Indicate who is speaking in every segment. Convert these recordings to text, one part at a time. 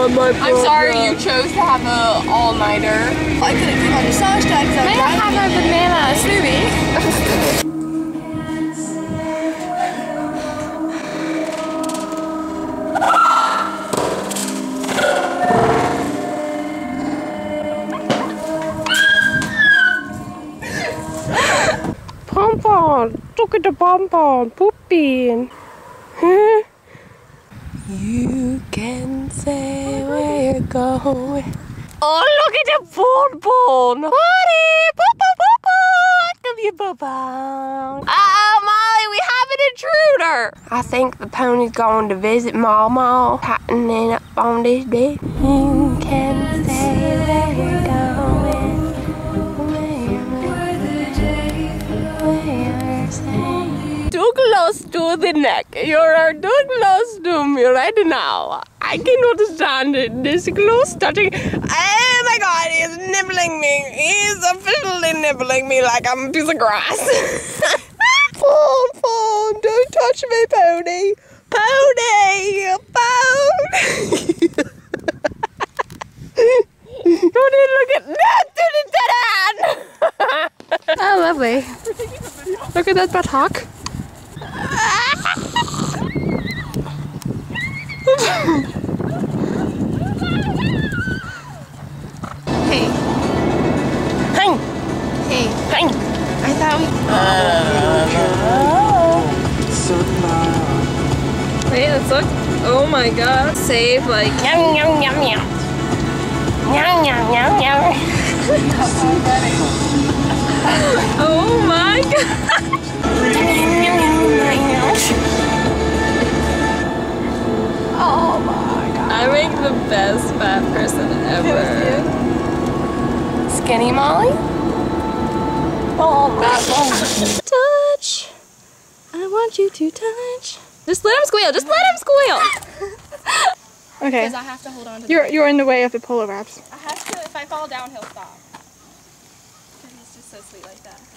Speaker 1: I'm sorry you chose to have a all-nighter. I couldn't keep on the sauce tags. May I have a banana smoothie?
Speaker 2: Pom-pom, look at the pom-pom pooping. Huh? You can say where you're going. Oh, look at the pom-pom. Buddy, come here, pom-pom. Molly, we have an intruder. I think the pony's going to visit Mama, tightening up on this bed. You can say where you're going. Too close to the neck. You're too close to me right now. I cannot stand it. This close touching. Oh my God, he's nibbling me. He's officially nibbling me like I'm a piece of grass. Pom, don't touch me, pony. Pony, pony. Don't look at that. Oh, lovely. Look at that buttock.
Speaker 1: Hey.
Speaker 2: Hang.
Speaker 1: Hey.
Speaker 2: Hang.
Speaker 1: I thought we... Wait, let's look. Oh my God. Save like...
Speaker 2: Yum, yum, yum, yum. Yum, yum, yum, yum.
Speaker 1: Oh my God.
Speaker 2: Oh my God.
Speaker 1: I make the best fat person ever.
Speaker 2: Skinny Molly? Oh, that one. Touch. I want you to touch.
Speaker 1: Just let him squeal. Just let him squeal.
Speaker 3: Okay.
Speaker 1: Because I have to hold on to
Speaker 3: You're in the way of the polar wraps.
Speaker 1: I have to, if I fall down, he'll stop. Because he's just so sweet like that.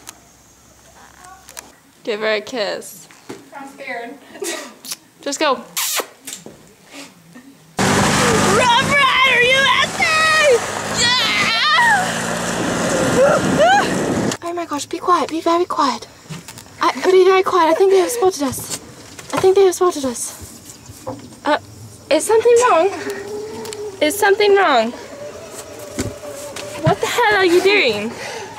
Speaker 1: Give her a kiss. I'm scared. Just go.
Speaker 2: Rough Rider USA! Yeah! Oh my gosh, be quiet. Be very quiet. Be very quiet. I think they have spotted us. I think they have spotted us. Is something wrong? Is something wrong? What the hell are you doing?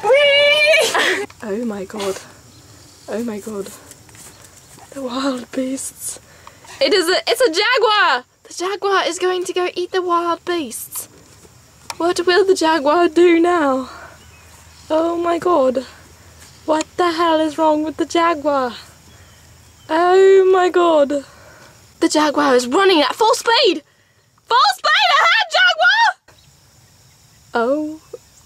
Speaker 2: Oh my God. Oh my God. The wild beasts. It's a jaguar! The jaguar is going to go eat the wild beasts. What will the jaguar do now? Oh my God. What the hell is wrong with the jaguar? Oh my God. The jaguar is running at full speed! Full speed ahead, jaguar! Oh.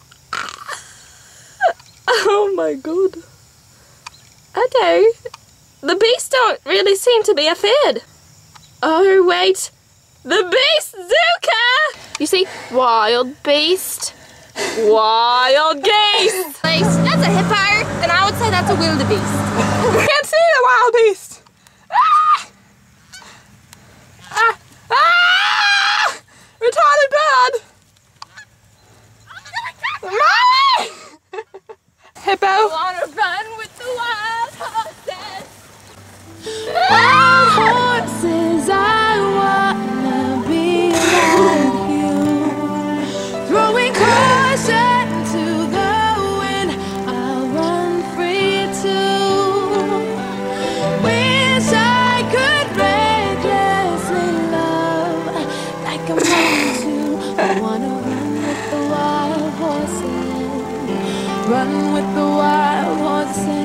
Speaker 2: Oh my God. Okay. The beasts don't really seem to be afraid. Oh wait. The beasts do care! You see, wild beast. Wild geese! That's a hippo, then I would say that's a wildebeest.
Speaker 3: We can't see the wild beast.
Speaker 2: Ah! Ah! Ah!
Speaker 3: Retarded bird.
Speaker 2: Molly!
Speaker 3: Hippo.
Speaker 1: I wanna run with the wild horses.
Speaker 2: Wild horses, I wanna be like you. Throwing caution to the wind, I'll run free too. Wish I could recklessly love like I'm meant to. I wanna run with the wild horses. Run with the wild horses.